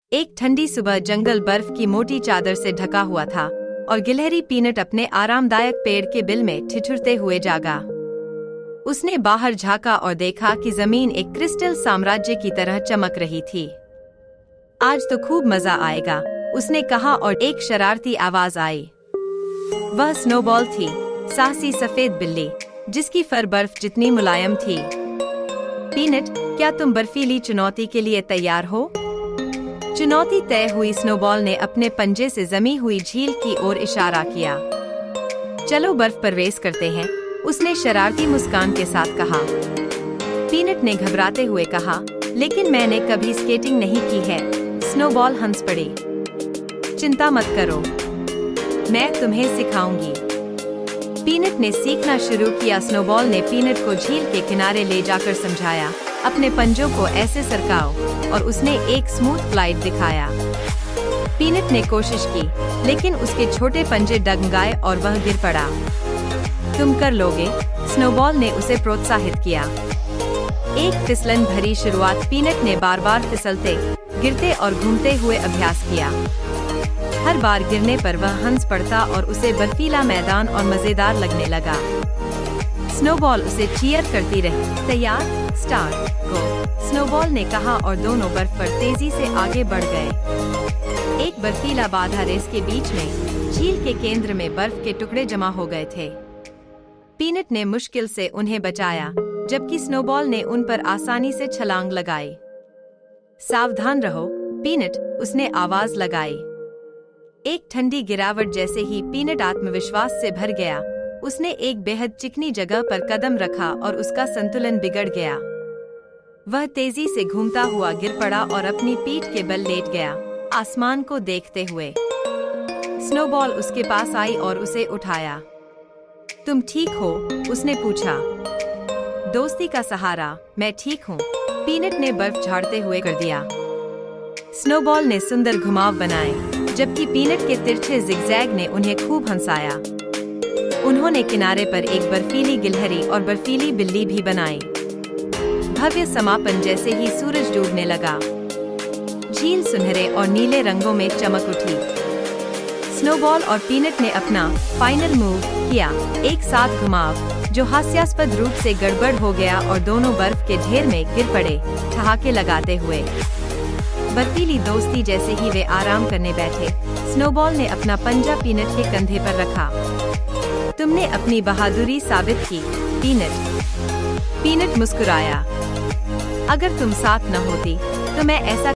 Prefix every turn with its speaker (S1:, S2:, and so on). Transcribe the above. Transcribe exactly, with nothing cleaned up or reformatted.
S1: एक ठंडी सुबह जंगल बर्फ की मोटी चादर से ढका हुआ था और गिलहरी पीनट अपने आरामदायक पेड़ के बिल में ठिठुरते हुए जागा। उसने बाहर झांका और देखा कि जमीन एक क्रिस्टल साम्राज्य की तरह चमक रही थी। आज तो खूब मजा आएगा, उसने कहा और एक शरारती आवाज आई। वह स्नोबॉल थी, साहसी सफेद बिल्ली जिसकी फर बर्फ जितनी मुलायम थी। पीनट, क्या तुम बर्फीली चुनौती के लिए तैयार हो? चुनौती तय हुई। स्नोबॉल ने अपने पंजे से जमी हुई झील की ओर इशारा किया। चलो बर्फ पर रेस करते हैं, उसने शरारती मुस्कान के साथ कहा। पीनट ने घबराते हुए कहा, लेकिन मैंने कभी स्केटिंग नहीं की है। स्नोबॉल हंस पड़ी। चिंता मत करो, मैं तुम्हें सिखाऊंगी। पीनट ने सीखना शुरू किया। स्नोबॉल ने पीनट को झील के किनारे ले जाकर समझाया, अपने पंजों को ऐसे सरकाओ, और उसने एक स्मूथ फ्लाइट दिखाया। पीनट ने कोशिश की, लेकिन उसके छोटे पंजे डगमगाए और वह गिर पड़ा। तुम कर लोगे, स्नोबॉल ने उसे प्रोत्साहित किया। एक फिसलन भरी शुरुआत। पीनट ने बार बार फिसलते, गिरते और घूमते हुए अभ्यास किया। हर बार गिरने पर वह हंस पड़ता और उसे बर्फीला मैदान और मजेदार लगने लगा। स्नोबॉल उसे चीयर करती रही। तैयार, स्टार्ट, गो, स्नोबॉल ने कहा और दोनों बर्फ पर तेजी से आगे बढ़ गए। एक बर्फीला बाधा रेस के बीच में झील के केंद्र में बर्फ के टुकड़े जमा हो गए थे। पीनट ने मुश्किल से उन्हें बचाया, जबकि स्नोबॉल ने उन पर आसानी से छलांग लगाई। सावधान रहो, पीनट, उसने आवाज लगाई। एक ठंडी गिरावट जैसे ही पीनट आत्मविश्वास से भर गया। उसने एक बेहद चिकनी जगह पर कदम रखा और उसका संतुलन बिगड़ गया। वह तेजी से घूमता हुआ गिर पड़ा और अपनी पीठ के बल लेट गया, आसमान को देखते हुए। स्नोबॉल उसके पास आई और उसे उठाया। तुम ठीक हो? उसने पूछा। दोस्ती का सहारा, मैं ठीक हूँ, पीनट ने बर्फ झाड़ते हुए कर दिया। स्नोबॉल ने सुंदर घुमाव बनाए, जबकि पीनट के तिरछे जिगजैग ने उन्हें खूब हंसाया। उन्होंने किनारे पर एक बर्फीली गिलहरी और बर्फीली बिल्ली भी बनाई। भव्य समापन जैसे ही सूरज डूबने लगा, झील सुनहरे और नीले रंगों में चमक उठी। स्नोबॉल और पीनट ने अपना फाइनल मूव किया, एक साथ घुमाव, जो हास्यास्पद रूप से गड़बड़ हो गया और दोनों बर्फ के ढेर में गिर पड़े, ठहाके लगाते हुए। बर्फीली दोस्ती जैसे ही वे आराम करने बैठे, स्नोबॉल ने अपना पंजा पीनट के कंधे पर रखा। तुमने अपनी बहादुरी साबित की, पीनट। पीनट मुस्कुराया। अगर तुम साथ न होती तो मैं ऐसा